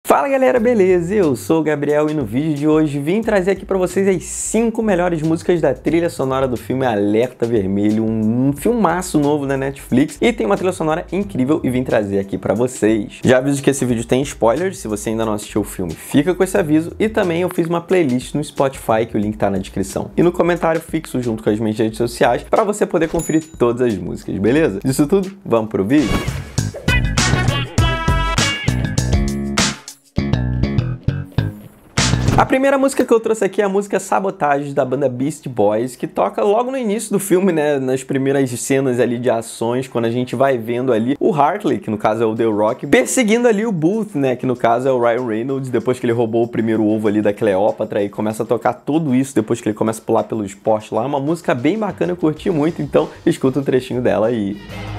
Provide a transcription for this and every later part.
Fala galera, beleza? Eu sou o Gabriel e no vídeo de hoje vim trazer aqui pra vocês as 5 melhores músicas da trilha sonora do filme Alerta Vermelho, um filmaço novo da Netflix e tem uma trilha sonora incrível e vim trazer aqui pra vocês. Já aviso que esse vídeo tem spoilers, se você ainda não assistiu o filme fica com esse aviso e também eu fiz uma playlist no Spotify que o link tá na descrição e no comentário fixo junto com as minhas redes sociais pra você poder conferir todas as músicas, beleza? Disso tudo, vamos pro vídeo? A primeira música que eu trouxe aqui é a música Sabotage da banda Beastie Boys, que toca logo no início do filme, né, nas primeiras cenas ali de ações, quando a gente vai vendo ali o Hartley, que no caso é o The Rock, perseguindo ali o Booth, né, que no caso é o Ryan Reynolds, depois que ele roubou o primeiro ovo ali da Cleópatra e começa a tocar tudo isso depois que ele começa a pular pelos postes lá, uma música bem bacana, eu curti muito, então escuta um trechinho dela aí.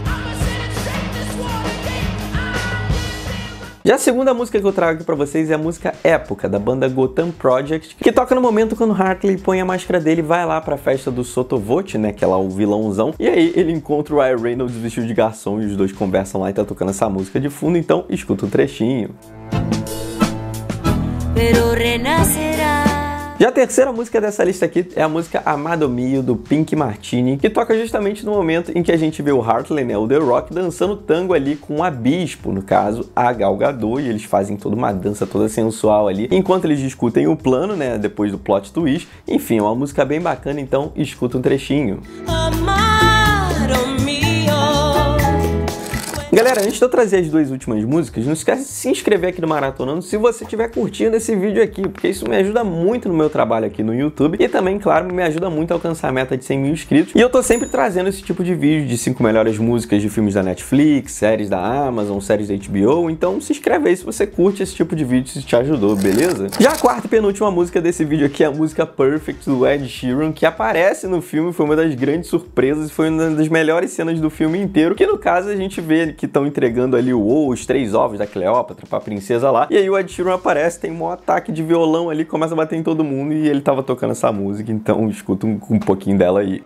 Já a segunda música que eu trago aqui pra vocês é a música Época, da banda Gotham Project, que toca no momento quando Hartley põe a máscara dele e vai lá pra festa do Sotavolt, né, que é lá o vilãozão, e aí ele encontra o Ryan Reynolds vestido de garçom e os dois conversam lá e tá tocando essa música de fundo, então escuta um trechinho. Pero renacerá. Já a terceira música dessa lista aqui é a música Amado Mio, do Pink Martini, que toca justamente no momento em que a gente vê o Hartley, né, o The Rock, dançando tango ali com o Abispo, no caso, a Gal Gadot, e eles fazem toda uma dança toda sensual ali, enquanto eles discutem o plano, né, depois do plot twist. Enfim, é uma música bem bacana, então escuta um trechinho. Galera, antes de eu trazer as duas últimas músicas, não esquece de se inscrever aqui no Maratonando se você estiver curtindo esse vídeo aqui, porque isso me ajuda muito no meu trabalho aqui no YouTube e também, claro, me ajuda muito a alcançar a meta de 100 mil inscritos. E eu tô sempre trazendo esse tipo de vídeo de 5 melhores músicas de filmes da Netflix, séries da Amazon, séries da HBO, então se inscreve aí se você curte esse tipo de vídeo, se te ajudou, beleza? Já a quarta e penúltima música desse vídeo aqui é a música Perfect, do Ed Sheeran, que aparece no filme, foi uma das grandes surpresas, foi uma das melhores cenas do filme inteiro, que no caso a gente vê que estão entregando ali os 3 ovos da Cleópatra pra princesa lá, e aí o Ed Sheeran aparece, tem um ataque de violão ali, começa a bater em todo mundo e ele tava tocando essa música, então escuta um pouquinho dela aí.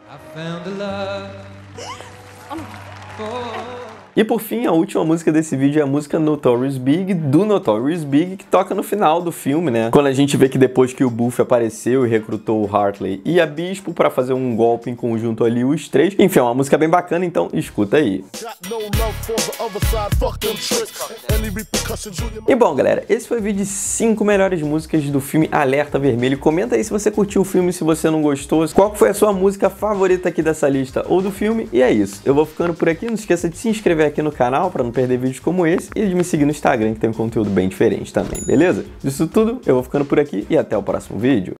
E por fim, a última música desse vídeo é a música Notorious Big, do Notorious Big, que toca no final do filme, né? Quando a gente vê que depois que o Booth apareceu e recrutou o Hartley e a Bispo pra fazer um golpe em conjunto ali, os 3. Enfim, é uma música bem bacana, então escuta aí. E bom, galera, esse foi o vídeo de 5 melhores músicas do filme Alerta Vermelho. Comenta aí se você curtiu o filme, se você não gostou, qual foi a sua música favorita aqui dessa lista ou do filme. E é isso, eu vou ficando por aqui, não esqueça de se inscrever aqui no canal para não perder vídeos como esse e de me seguir no Instagram que tem um conteúdo bem diferente também, beleza? Disso tudo, eu vou ficando por aqui e até o próximo vídeo.